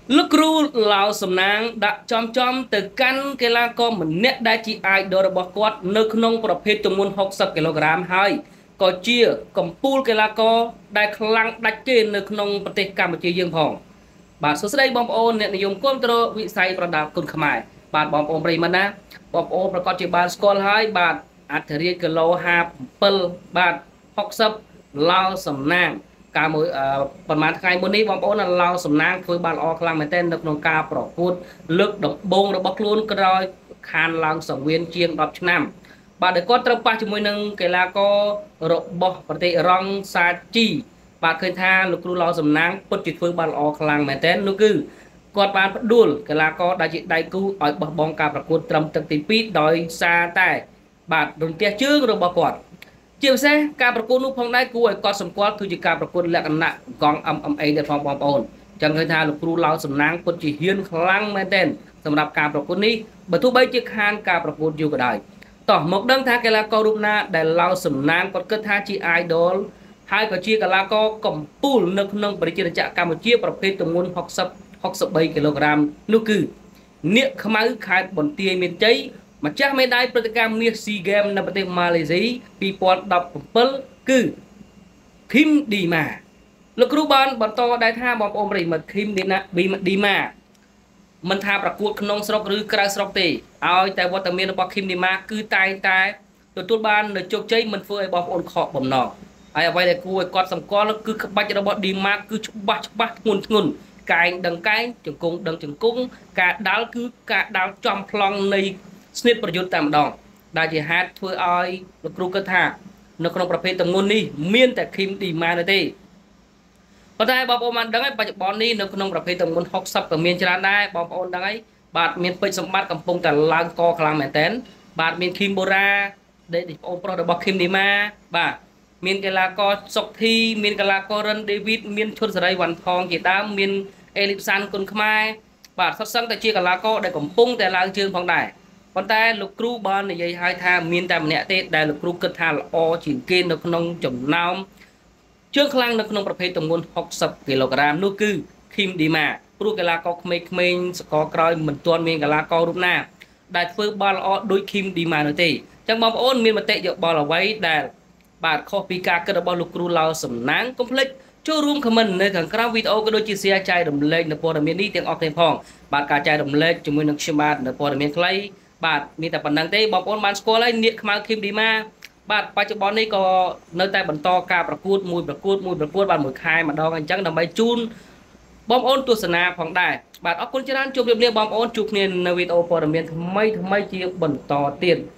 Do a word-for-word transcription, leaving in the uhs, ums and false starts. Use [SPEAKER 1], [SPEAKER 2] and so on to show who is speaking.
[SPEAKER 1] លោកគ្រូឡៅសំណាងដាក់ចំចំទៅកាន់កីឡាករម្នាក់ដែលជា idol របស់គាត់នៅក្នុងប្រភេទទម្ងន់ហុកសិបគីឡូក្រាមហើយក៏ជាកំពូលកីឡាករដែលខ្លាំងដាច់គេនៅក្នុងប្រទេសកម្ពុជាយើងផងបាទសួស្តីបងប្អូនអ្នកនិយមគ្រប់គ្រងវិស័យប្រដាល់គុណខ្មែរបាទបងប្អូនប្រិយមិត្តណាបងប្អូនប្រកាសជាបានស្គាល់ហើយបាទអធិរាជគីឡូហាសិបបាទហុកសិបឡៅសំណាងកាលមួយប្រហែលថ្ងៃមុននេះបងប្អូនឡៅសំណាងធ្វើបានល្អខ្លាំងមែនទែននៅក្នុងការប្រកួតលើកដំបូងរបស់ខ្លួនក្រោយខានឡើងសង្វៀនជាងដប់ឆ្នាំបាទដែលគាត់ត្រូវប៉ះជាមួយនឹងកីឡាកររបស់ប្រទេសអ៊ីរ៉ង់សាជីបាទឃើញថាលោកគ្រូឡៅសំណាងពិតជាធ្វើបានល្អខ្លាំងមែនទែននោះគឺគាត់បានផ្ដួលកីឡាករដែលជាដៃគូឲ្យបោះបង់ការប្រកួតត្រឹមទឹកទីពីរដោយសារតែបាទរន្ទះជើងរបស់គាត់ជាពិសេសការប្រកួតនោះផងដែរគួរឲ្យកត់សម្គាល់គឺជាការប្រកួតលក្ខណៈកង់ em em a ដែរផងបងប្អូនចឹងឃើញថាលោកគ្រូឡៅសំណាងពិតជាហ៊ានខ្លាំងមែនទែនសម្រាប់ការប្រកួតនេះបើទោះបីជាខានការប្រកួតយូរក៏ដោយតោះមកដឹងថាកីឡាកររូបណាដែលឡៅសំណាងគាត់គិតថាជា idol ហើយក៏ជាកីឡាករកំពូលនៅក្នុងប្រជាជាតិកម្ពុជាប្រភេទទម្ងន់ហុកសិប ហុកសិបបីគីឡូក្រាមនោះគឺនាគខ្មៅខេត្តបន្ទាយមានជ័យម្ចាស់មេដាយព្រឹត្តិការណ៍មាស SEA Games នៅប្រទេសម៉ាឡេស៊ីពីរពាន់ដប់ប្រាំគឺឃីមឌីម៉ាលោកគ្រូបានបន្តដែរថាបងប្អូនប្រិយមិត្តឃីមឌីណាឌីម៉ាមិនថាប្រកួតក្នុងស្រុកឬក្រៅស្រុកទេឲ្យតែវត្តមានរបស់ឃីមឌីម៉ាគឺតែងតែទទួលបាននូវជោគជ័យមិនធ្វើឲ្យបងប្អូនខកបំណងហើយអ្វីដែលគួរឲ្យកត់សម្គាល់គឺក្បាច់របស់ឌីម៉ាគឺច្បាស់ច្បាស់ធ្ងន់ធ្ងរកែងដឹងកែងជង្គង់ដឹងជង្គង់ការដាល់គឺការដាល់ចំប្លង់នៃស្នៀតប្រយុទ្ធតែម្ដងដែលជាហេតុធ្វើឲ្យលោកគ្រូគិតថានៅក្នុងប្រភេទទម្ងន់នេះមានតែឃីមឌីម៉ានោះទេប៉ុន្តែបងប្អូនបានដឹងហើយបច្ចុប្បន្ននេះនៅក្នុងប្រភេទទម្ងន់ហុកសិបក៏មានច្រើនដែរបងប្អូនដឹងហើយបាទមានពេជ្រសម្បត្តិកំពុងតែឡើងកខ្លាំងមែនតើបាទមានឃីមបូរ៉ាដែលបងប្អូនប្រុសរបស់ឃីមឌីម៉ាបាទមានកីឡាករសុកធីមានកីឡាកររិនដេវីតមានឈុនសេរីវ៉ាន់ថងជាដើមមានអេលីបសានគុនខ្មែរបាទសុទ្ធសឹងតែជាកីឡាករដែលកំពុងតែឡើងជើងផងដែរប៉ុន្តែលោកគ្រូបាននិយាយឲ្យថាមានតែម្នាក់ទេដែលលោកគ្រូគិតថាល្អជាងគេនៅក្នុងចំណោមជើងខ្លាំងនៅក្នុងប្រភេទទម្ងន់ហុកសិបគីឡូក្រាមនោះគឺឃីមឌីម៉ាព្រោះកីឡាករក្មេងៗសកលក្រោយមិនទាន់មានកីឡាកររូបណាដែលធ្វើបាល់ល្អដូចឃីមឌីម៉ានោះទេអញ្ចឹងបងប្អូនមានមតិយោបល់អ្វីដែលបាទខុសពីការគិតរបស់លោកគ្រូឡៅសំណាងកុំភ្លេចចូលរួមខមមិននៅខាងក្រោមវីដេអូក៏ដូចជា share ចែករំលែកនៅព័ត៌មាននេះទាំងអស់គ្នាផងបាទការចែករំលែកជាមួយនឹងខ្ញុំបាទនៅព័ត៌មានខ្លីបាទមានតែប៉ុណ្្នឹងទេបងប្អូនបានស្គាល់ហើយនាគខ្មៅឃីមឌីម៉ាបាទបច្ចុប្បន្ននេះក៏នៅតែបន្តការប្រកួតមួយប្រកួតមួយប្រកួតបាទមួយខែម្ដងអញ្ចឹងដើម្បីជូនបងប្អូនទស្សនាផងដែរបាទអរគុណច្រើនជួបជម្រាបលាបងប្អូនជួបគ្នានៅវីដេអូព័ត៌មានថ្មីថ្មីជាបន្តទៀត